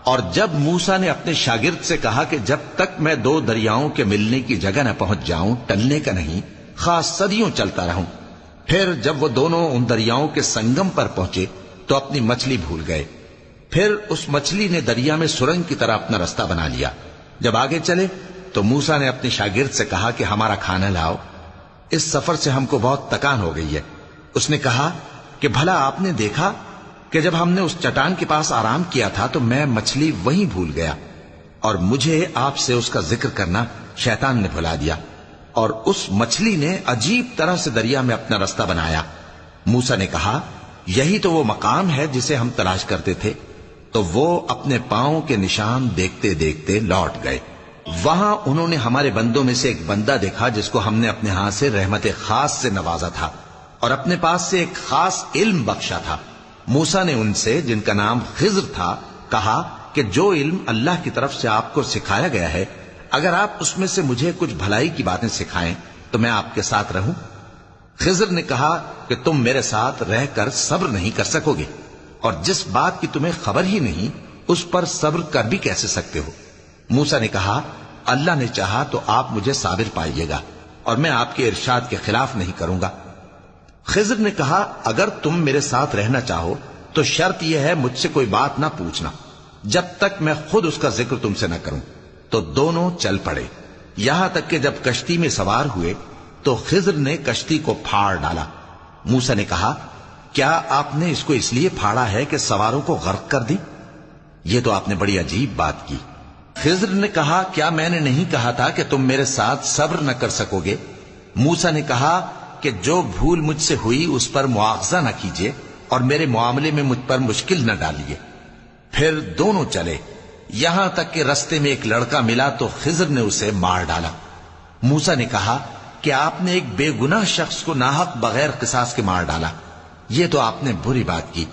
اور جب موسیٰ نے اپنے شاگرد سے کہا کہ جب تک میں دو دریاؤں کے ملنے کی جگہ نہ پہنچ جاؤں ٹلنے کا نہیں، خاص صدیوں چلتا رہوں، پھر جب وہ دونوں ان دریاؤں کے سنگم پر پہنچے تو اپنی مچھلی بھول گئے۔ پھر اس مچھلی نے دریا میں سرنگ کی طرح اپنا رستہ بنا لیا۔ جب آگے چلے تو موسیٰ نے اپنے شاگرد سے کہا کہ ہمارا کھانا لاؤ، اس سفر سے ہم کو بہت تکان ہو گئی ہے۔ اس نے کہا کہ بھلا آپ نے دیکھا کہ جب ہم نے اس چٹان کے پاس آرام کیا تھا تو میں مچھلی وہیں بھول گیا، اور مجھے آپ سے اس کا ذکر کرنا شیطان نے بھلا دیا، اور اس مچھلی نے عجیب طرح سے دریا میں اپنا رستہ بنایا۔ موسیٰ نے کہا یہی تو وہ مقام ہے جسے ہم تلاش کرتے تھے۔ تو وہ اپنے پاؤں کے نشان دیکھتے دیکھتے لوٹ گئے۔ وہاں انہوں نے ہمارے بندوں میں سے ایک بندہ دیکھا جس کو ہم نے اپنے ہاتھ سے رحمت خاص سے نوازا تھا اور اپنے پاس سے ایک خاص علم بخشا تھا۔ موسیٰ نے ان سے جن کا نام خضر تھا کہا کہ جو علم اللہ کی طرف سے آپ کو سکھایا گیا ہے، اگر آپ اس میں سے مجھے کچھ بھلائی کی باتیں سکھائیں تو میں آپ کے ساتھ رہوں۔ خضر نے کہا کہ تم میرے ساتھ رہ کر صبر نہیں کر سکو گے، اور جس بات کی تمہیں خبر ہی نہیں اس پر صبر کر بھی کیسے سکتے ہو؟ موسیٰ نے کہا اللہ نے چاہا تو آپ مجھے صابر پائیے گا، اور میں آپ کے ارشاد کے خلاف نہیں کروں گا۔ خضر نے کہا اگر تم میرے ساتھ رہنا چاہو تو شرط یہ ہے مجھ سے کوئی بات نہ پوچھنا جب تک میں خود اس کا ذکر تم سے نہ کروں۔ تو دونوں چل پڑے، یہاں تک کہ جب کشتی میں سوار ہوئے تو خضر نے کشتی کو پھاڑ ڈالا۔ موسیٰ نے کہا کیا آپ نے اس کو اس لیے پھاڑا ہے کہ سواروں کو غرق کر دی؟ یہ تو آپ نے بڑی عجیب بات کی۔ خضر نے کہا کیا میں نے نہیں کہا تھا کہ تم میرے ساتھ صبر نہ کر سکو گے؟ موسیٰ نے کہا کہ جو بھول مجھ سے ہوئی اس پر مواخذہ نہ کیجیے اور میرے معاملے میں مجھ پر مشکل نہ ڈالیے۔ پھر دونوں چلے، یہاں تک کہ رستے میں ایک لڑکا ملا تو خضر نے اسے مار ڈالا۔ موسیٰ نے کہا کہ آپ نے ایک بے گناہ شخص کو ناحق بغیر قصاص کے مار ڈالا، یہ تو آپ نے بری بات کی۔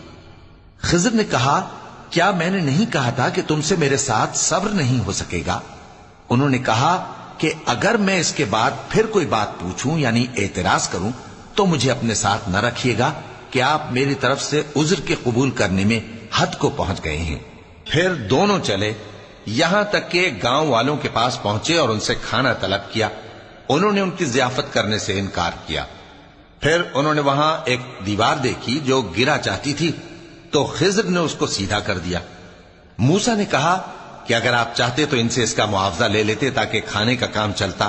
خضر نے کہا کیا میں نے نہیں کہا تھا کہ تم سے میرے ساتھ صبر نہیں ہو سکے گا؟ انہوں نے کہا کہ اگر میں اس کے بعد پھر کوئی بات پوچھوں یعنی اعتراض کروں تو مجھے اپنے ساتھ نہ رکھیے گا کہ آپ میری طرف سے عذر کے قبول کرنے میں حد کو پہنچ گئے ہیں۔ پھر دونوں چلے، یہاں تک کہ گاؤں والوں کے پاس پہنچے اور ان سے کھانا طلب کیا۔ انہوں نے ان کی ضیافت کرنے سے انکار کیا۔ پھر انہوں نے وہاں ایک دیوار دیکھی جو گرا چاہتی تھی تو خضر نے اس کو سیدھا کر دیا۔ موسیٰ نے کہا کہ اگر آپ چاہتے تو ان سے اس کا معاوضہ لے لیتے تاکہ کھانے کا کام چلتا۔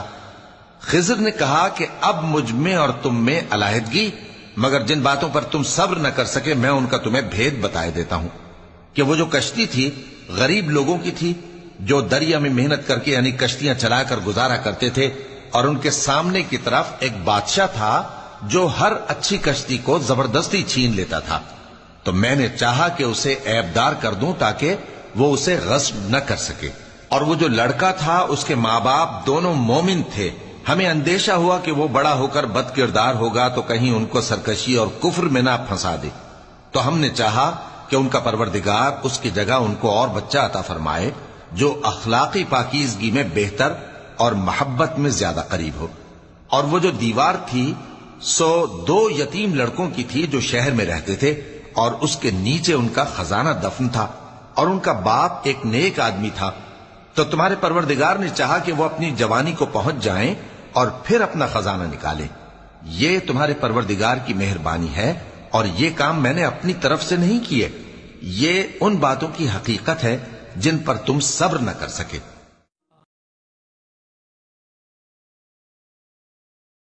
خضر نے کہا کہ اب مجھ میں اور تم میں علیحدگی، مگر جن باتوں پر تم صبر نہ کر سکے میں ان کا تمہیں بھید بتائے دیتا ہوں کہ وہ جو کشتی تھی غریب لوگوں کی تھی جو دریا میں محنت کر کے یعنی کشتیاں چلا کر گزارا کرتے تھے، اور ان کے سامنے کی طرف ایک بادشاہ تھا جو ہر اچھی کشتی کو زبردستی چھین لیتا تھا۔ تو میں نے چاہا کہ اسے عیبدار کر دوں تاکہ وہ اسے غصب نہ کر سکے، اور وہ جو لڑکا تھا اس کے ماں باپ دونوں مومن تھے۔ ہمیں اندیشہ ہوا کہ وہ بڑا ہو کر بد کردار ہوگا تو کہیں ان کو سرکشی اور کفر میں نہ پھنسا دے، تو ہم نے چاہا کہ ان کا پروردگار اس کی جگہ ان کو اور بچہ عطا فرمائے جو اخلاقی پاکیزگی میں بہتر اور محبت میں زیادہ قریب ہو۔ اور وہ جو دیوار تھی سو 2 یتیم لڑکوں کی تھی جو شہر میں رہتے تھے، اور اس کے نیچے ان کا خزانہ دفن تھا، اور ان کا باپ ایک نیک آدمی تھا۔ تو تمہارے پروردگار نے چاہا کہ وہ اپنی جوانی کو پہنچ جائیں اور پھر اپنا خزانہ نکالیں۔ یہ تمہارے پروردگار کی مہربانی ہے، اور یہ کام میں نے اپنی طرف سے نہیں کیے، یہ ان باتوں کی حقیقت ہے جن پر تم صبر نہ کر سکے۔